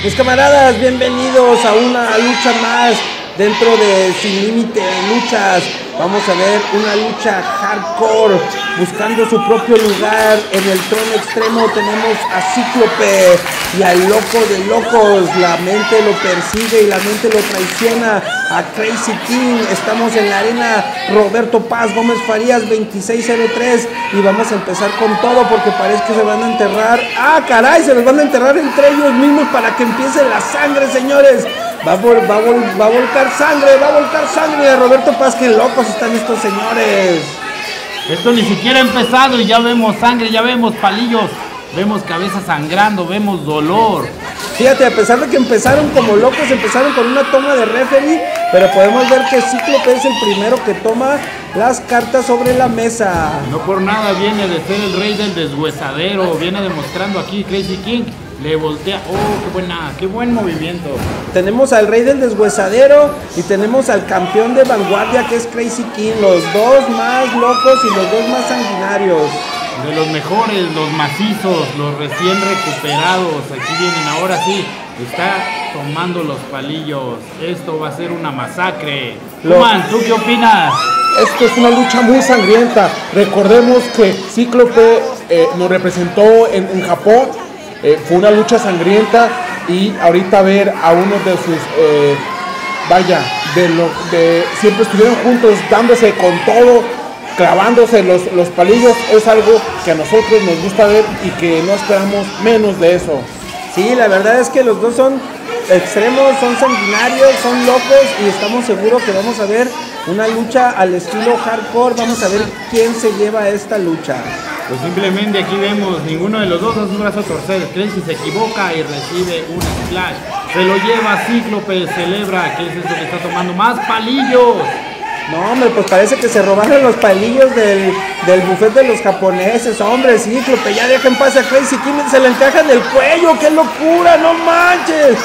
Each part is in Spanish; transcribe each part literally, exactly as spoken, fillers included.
Mis camaradas, bienvenidos a una lucha más dentro de Sin Límite Luchas. Vamos a ver una lucha hardcore, buscando su propio lugar. En el trono extremo tenemos a Cíclope y al loco de locos. La mente lo persigue y la mente lo traiciona a Crazy King. Estamos en la arena Roberto Paz Gómez Farías veintiséis cero tres y vamos a empezar con todo porque parece que se van a enterrar. ¡Ah, caray! Se los van a enterrar entre ellos mismos para que empiece la sangre, señores. Va a, vol va, a vol va a volcar sangre, va a volcar sangre de Roberto Paz. ¡Qué locos están estos señores! Esto ni siquiera ha empezado y ya vemos sangre, ya vemos palillos, vemos cabeza sangrando, vemos dolor. Fíjate, a pesar de que empezaron como locos, empezaron con una toma de referee, pero podemos ver que Cíclope es el primero que toma las cartas sobre la mesa. No por nada viene de ser el rey del deshuesadero, viene demostrando aquí Crazy King. Le voltea, oh, qué buena, qué buen movimiento. Tenemos al rey del deshuesadero y tenemos al campeón de vanguardia que es Crazy King, los dos más locos y los dos más sanguinarios. De los mejores, los macizos, los recién recuperados. Aquí vienen, ahora sí, está tomando los palillos. Esto va a ser una masacre. Lo... Juan, ¿tú qué opinas? Esto es una lucha muy sangrienta. Recordemos que Cíclope eh, nos representó en, en Japón. Eh, fue una lucha sangrienta y ahorita ver a uno de sus, eh, vaya, de lo, de, siempre estuvieron juntos dándose con todo, clavándose los, los palillos, es algo que a nosotros nos gusta ver y que no esperamos menos de eso. Sí, la verdad es que los dos son extremos, son sanguinarios, son locos y estamos seguros que vamos a ver una lucha al estilo hardcore. Vamos a ver quién se lleva esta lucha. Pues simplemente aquí vemos, ninguno de los dos hace un brazo torcer. Crazy se equivoca y recibe un splash. Se lo lleva Cíclope, celebra. ¿Qué es esto que está tomando? ¡Más palillos! No, hombre, pues parece que se robaron los palillos del, del buffet de los japoneses. Hombre, Cíclope, ya deja en paz a Crazy King, se le encaja en el cuello. ¡Qué locura! ¡No manches!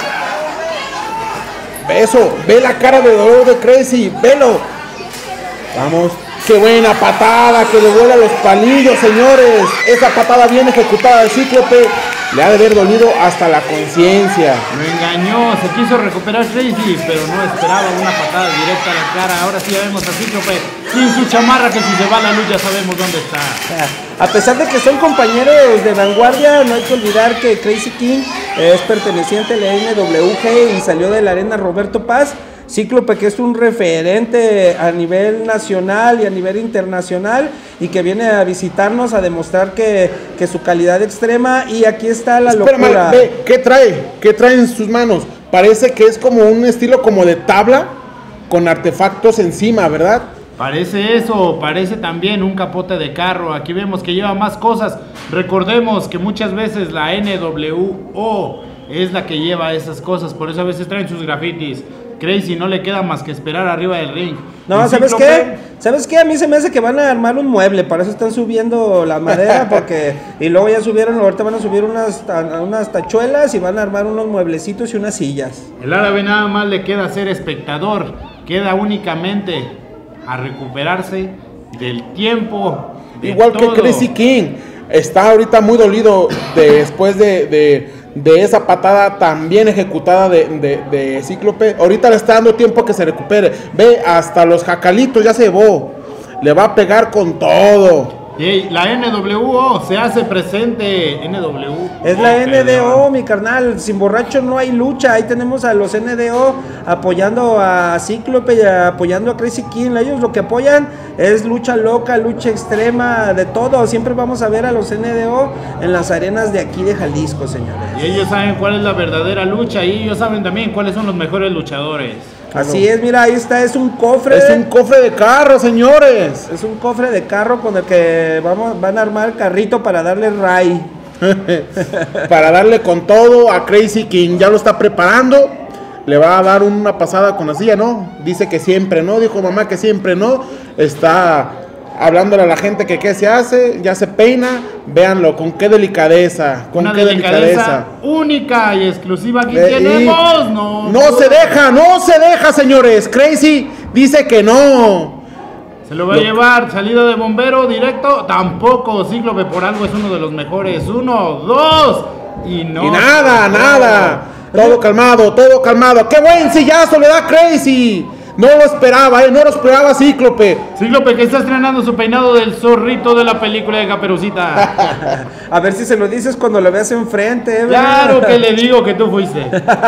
Ve eso, ve la cara de dolor de Crazy, velo. Vamos. ¡Qué buena patada que le vuela los palillos, señores! Esa patada bien ejecutada de Cíclope le ha de haber dolido hasta la conciencia. Lo engañó, se quiso recuperar Crazy, pero no esperaba una patada directa a la cara. Ahora sí ya vemos a Cíclope sin su chamarra, que si se va a la luz ya sabemos dónde está. A pesar de que son compañeros de vanguardia, no hay que olvidar que Crazy King es perteneciente a la N W G y salió de la arena Roberto Paz. Cíclope, que es un referente a nivel nacional y a nivel internacional y que viene a visitarnos a demostrar que, que su calidad extrema. Y aquí está la Espera, locura. Mal, ve, ¿qué trae? ¿Qué trae en sus manos? Parece que es como un estilo como de tabla con artefactos encima, ¿verdad? Parece eso, parece también un capote de carro. Aquí vemos que lleva más cosas. Recordemos que muchas veces la N W O es la que lleva esas cosas, por eso a veces traen sus grafitis. Crazy no le queda más que esperar arriba del ring. No, ¿sabes qué? ¿Sabes qué? A mí se me hace que van a armar un mueble, para eso están subiendo la madera, porque y luego ya subieron, ahorita van a subir unas, unas tachuelas y van a armar unos mueblecitos y unas sillas. El árabe nada más le queda ser espectador, queda únicamente a recuperarse del tiempo. De Igual todo. que Crazy King, está ahorita muy dolido de, después de... de de esa patada tan bien ejecutada de, de, de Cíclope. Ahorita le está dando tiempo a que se recupere. Ve, hasta los jacalitos ya se llevó. Le va a pegar con todo. Hey, la N W O se hace presente. N W O. Es la N D O, mi carnal. Sin borracho no hay lucha. Ahí tenemos a los N D O apoyando a Cíclope y apoyando a Crazy King. Ellos lo que apoyan es lucha loca, lucha extrema, de todo. Siempre vamos a ver a los N D O en las arenas de aquí de Jalisco, señores. Y ellos saben cuál es la verdadera lucha y ellos saben también cuáles son los mejores luchadores. Así es, mira, ahí está, es un cofre. Es un cofre de carro, señores. Es un cofre de carro con el que vamos, van a armar el carrito para darle ray. Para darle con todo a Crazy King. Ya lo está preparando. Le va a dar una pasada con la silla, ¿no? Dice que siempre no, dijo mamá que siempre no. Está hablándole a la gente que qué se hace, ya se peina. Véanlo, con qué delicadeza. Con Una qué delicadeza, delicadeza única y exclusiva que Ve, tenemos. No, no, no se deja, no se deja, señores. Crazy dice que no. Se lo va Lo... a llevar, salida de bombero directo. Tampoco, Cíclope por algo es uno de los mejores. Uno, dos. Y no. Y nada, nada. Todo calmado, todo calmado. ¡Qué buen sillazo le da Crazy! No lo esperaba, eh, no lo esperaba Cíclope. Cíclope que está estrenando su peinado del zorrito de la película de Caperucita. A ver si se lo dices cuando lo veas enfrente, ¿eh? Claro que le digo que tú fuiste.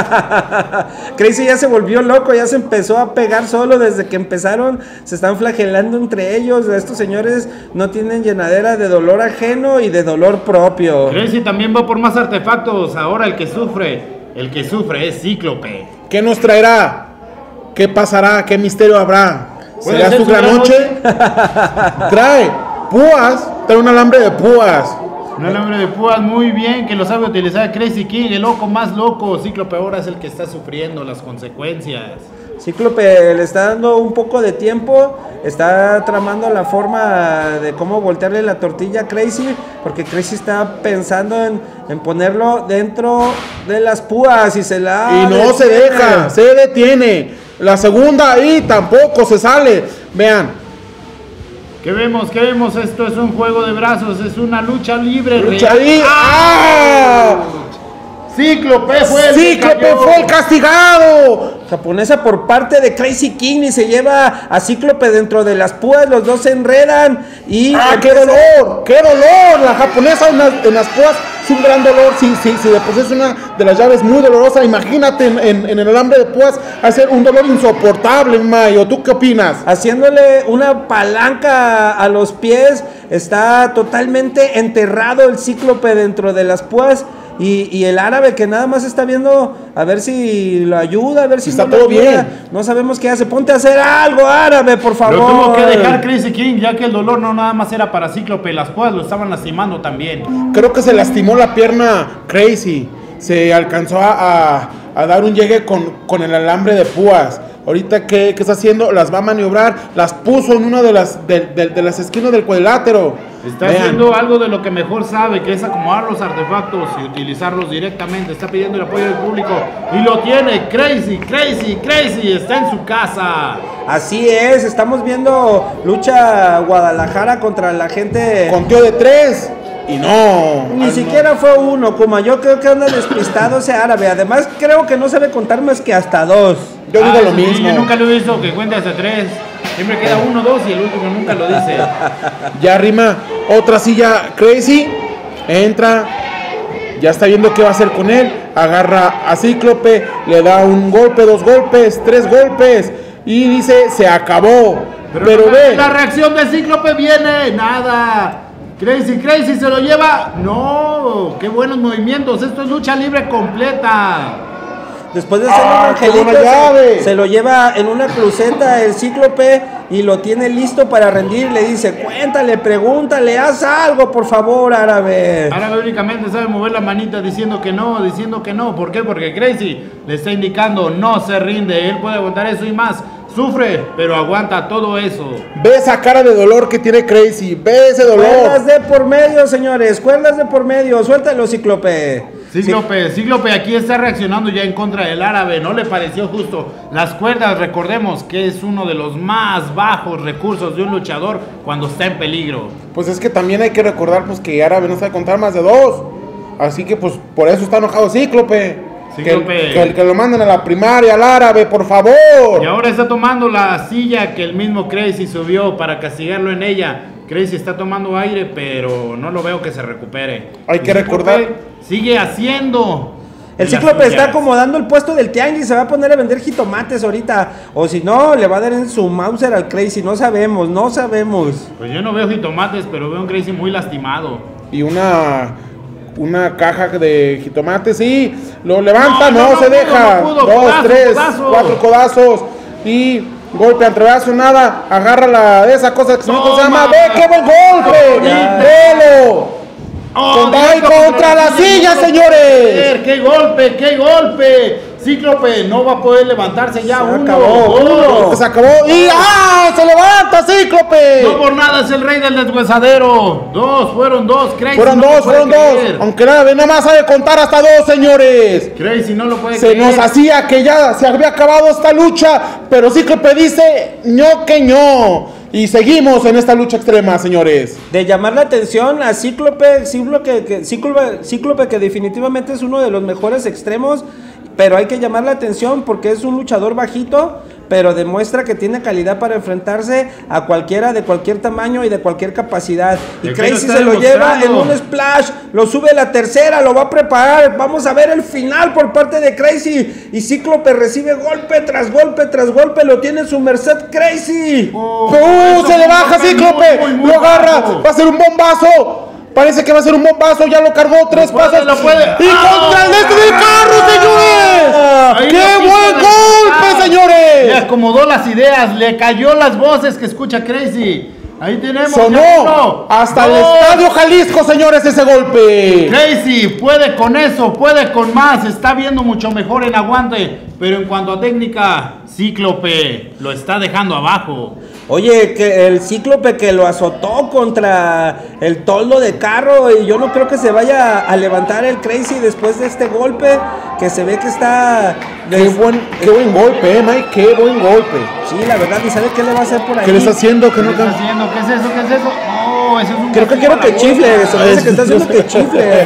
Crazy ya se volvió loco, ya se empezó a pegar solo desde que empezaron. Se están flagelando entre ellos. Estos señores no tienen llenadera de dolor ajeno y de dolor propio. Crazy también va por más artefactos. Ahora el que sufre, el que sufre es Cíclope. ¿Qué nos traerá? ¿Qué pasará? ¿Qué misterio habrá? ¿Será su gran noche? Trae púas, trae un alambre de púas. Un alambre de púas, muy bien, que lo sabe utilizar Crazy King, el loco más loco. Cíclope ahora es el que está sufriendo las consecuencias. Cíclope le está dando un poco de tiempo, está tramando la forma de cómo voltearle la tortilla a Crazy, porque Crazy está pensando en, en ponerlo dentro de las púas y se la... Y no detiene. se deja, se detiene. La segunda ahí tampoco se sale. Vean. ¿Qué vemos? ¿Qué vemos? Esto es un juego de brazos, es una lucha libre. Lucha libre. ¡Ah! Cíclope fue el Cíclope fue el castigado. Japonesa por parte de Crazy King y se lleva a Cíclope dentro de las púas, los dos se enredan y... ¡Ah, qué dolor! ¡Qué dolor! La japonesa en las, en las púas es un gran dolor, sí, sí, sí, de por sí es una de las llaves muy dolorosa. Imagínate en, en, en el alambre de púas hacer un dolor insoportable, Mayo. ¿Tú qué opinas? Haciéndole una palanca a los pies, está totalmente enterrado el Cíclope dentro de las púas. Y, y el árabe que nada más está viendo a ver si lo ayuda, a ver si está no todo ayuda. bien. No sabemos qué hace. Ponte a hacer algo, árabe, por favor. Lo tuvo que dejar Crazy King, ya que el dolor no nada más era para Cíclope, las púas lo estaban lastimando también. Creo que se lastimó la pierna Crazy. Se alcanzó a, a, a dar un llegue con, con el alambre de púas. Ahorita, ¿qué, ¿qué está haciendo? Las va a maniobrar, las puso en una de las, de, de, de las esquinas del cuadrilátero. Está Vean. haciendo algo de lo que mejor sabe, que es acomodar los artefactos y utilizarlos directamente. Está pidiendo el apoyo del público y lo tiene. Crazy, Crazy, Crazy está en su casa. Así es, estamos viendo lucha Guadalajara contra la gente. Conteo de tres. Y no. Ni ay, siquiera no. fue uno, Kuma. Yo creo que anda despistado ese árabe. Además, creo que no sabe contar más que hasta dos. Yo digo Ah, lo sí, mismo. Yo nunca lo he visto que cuente hasta tres. Siempre queda uno, dos y el último nunca lo dice. Ya rima otra silla Crazy. Entra. Ya está viendo qué va a hacer con él. Agarra a Cíclope. Le da un golpe, dos golpes, tres golpes. Y dice, se acabó. Pero, Pero, Pero ve. la reacción de Cíclope viene. Nada. Crazy, Crazy se lo lleva. No, qué buenos movimientos. Esto es lucha libre completa. Después de hacer Ah, un qué angelito, buena llave. se, se lo lleva en una cruceta el Cíclope y lo tiene listo para rendir. Le dice, cuéntale, pregúntale, haz algo, por favor, árabe. Árabe únicamente sabe mover la manita diciendo que no, diciendo que no. ¿Por qué? Porque Crazy le está indicando no se rinde. Él puede aguantar eso y más. Sufre, pero aguanta todo eso. Ve esa cara de dolor que tiene Crazy. Ve ese dolor. Cuerdas de por medio, señores, cuerdas de por medio. Suéltalo, Cíclope. Cíclope, Cíclope aquí está reaccionando ya en contra del árabe, no le pareció justo. Las cuerdas, recordemos que es uno de los más bajos recursos de un luchador cuando está en peligro. Pues es que también hay que recordar pues que árabe no sabe contar más de dos. Así que pues por eso está enojado Cíclope. Cíclope. Que, que, que lo manden a la primaria al árabe, por favor. Y ahora está tomando la silla que el mismo Crazy subió para castigarlo en ella. Crazy está tomando aire, pero no lo veo que se recupere. Hay que recordar. Sigue haciendo. El Cíclope está acomodando el puesto del tianguis, se va a poner a vender jitomates ahorita. O si no, le va a dar en su Mauser al Crazy, no sabemos, no sabemos. Pues yo no veo jitomates, pero veo un Crazy muy lastimado. Y una una caja de jitomates, sí, lo levanta, No, no, no, no se pudo, deja. no pudo, Dos, codazo, tres, codazo. cuatro codazos y golpe entre brazos, nada, agarra la de esa cosa que se Toma. llama, ve qué buen golpe, Ya. velo. Oh, Con- ¡Ay, directo contra la silla, no señores! puede ser. ¡Qué golpe, qué golpe! Cíclope no va a poder levantarse ya. Se uno, acabó, dos. Se acabó y ¡ah! ¡Se levanta Cíclope! No por nada es el rey del deshuesadero. Dos, fueron dos. Crazy Fueron no lo dos, puede fueron dos. creer. Aunque nada, nada más sabe contar hasta dos, señores. Crazy no lo puede Se creer. nos hacía que ya se había acabado esta lucha, pero Cíclope dice ño que ño. Y seguimos en esta lucha extrema, señores. De llamar la atención a Cíclope, Cíclope que, Cíclope, Cíclope que definitivamente es uno de los mejores extremos, pero hay que llamar la atención porque es un luchador bajito, pero demuestra que tiene calidad para enfrentarse a cualquiera de cualquier tamaño y de cualquier capacidad. Y ¿De Crazy qué se lo lo está lleva en demostrando? un splash, lo sube a la tercera, lo va a preparar. Vamos a ver el final por parte de Crazy. Y Cíclope recibe golpe tras golpe tras golpe, lo tiene en su merced Crazy. Oh, ¡Uh! eso Se le fue baja muy, Cíclope, muy, muy lo agarra, bajo. va a ser un bombazo. Parece que va a ser un bombazo, ya lo cargó tres Lo puede, pasos. lo puede. Y ¡Ah! contra el este del carro, señores. Ahí ¡Qué lo quiso buen golpe, despejar. Le señores! acomodó las ideas, le cayó las voces que escucha Crazy. Ahí tenemos. ya Sonó uno, hasta el dos. Estadio Jalisco, señores, ese golpe. Crazy puede con eso, puede con más, está viendo mucho mejor en aguante, pero en cuanto a técnica, Cíclope lo está dejando abajo. Oye, que el Cíclope que lo azotó contra el toldo de carro, y yo no creo que se vaya a levantar el Crazy después de este golpe, que se ve que está... Qué buen, qué buen golpe, eh, Mike, qué buen golpe. Sí, la verdad, ¿y sabe qué le va a hacer por ahí? ¿Qué le está haciendo? ¿Qué ¿Qué no está haciendo? ¿Qué es eso? ¿Qué es eso? Oh, eso es un Creo que castigo quiero a la que bolsa. chifle, se me dice que está haciendo que chifle.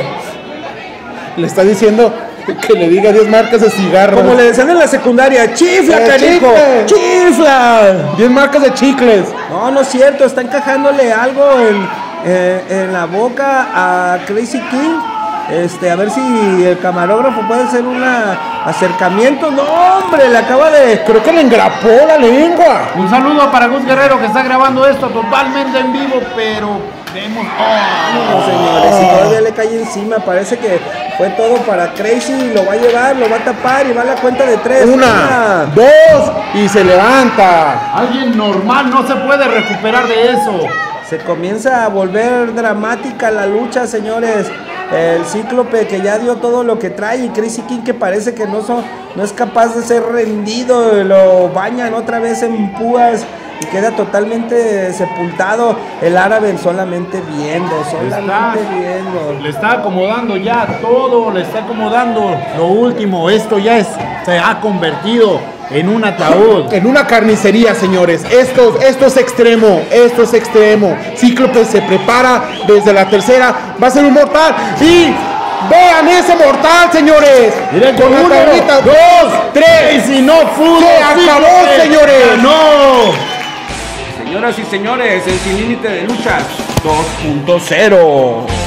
Le está diciendo que le diga diez marcas de cigarros. Como le decían en la secundaria, chifla, Eh, canijo, chicle. chifla. diez marcas de chicles. No, no es cierto, está encajándole algo en, eh, en la boca a Crazy King. Este, a ver si el camarógrafo puede hacer un acercamiento. No, hombre, le acaba de... Creo que le engrapó la lengua. Un saludo para Gus Guerrero que está grabando esto totalmente en vivo, pero vemos. No, Oh, señores, si todavía le cae encima, parece que fue todo para Crazy, lo va a llevar, lo va a tapar y va a la cuenta de tres. Una, dos y se levanta. alguien normal no se puede recuperar de eso. Se comienza a volver dramática la lucha, señores. El Cíclope que ya dio todo lo que trae y Crazy King que parece que no, son, no es capaz de ser rendido. Lo bañan otra vez en púas y queda totalmente sepultado. El árabe solamente viendo, solamente Está- viendo. Le está acomodando ya todo, le está acomodando lo último. Esto ya es, se ha convertido en un ataúd. En una carnicería, señores. Esto, esto es extremo. Esto es extremo. Cíclope se prepara desde la tercera. Va a ser un mortal. Y vean ese mortal, señores. Miren, Con la uno, tablita. dos, tres. Y si no pudo, Se acabó, Cíclope señores. ganó. Señoras y señores, el Sin Límite de Luchas dos punto cero.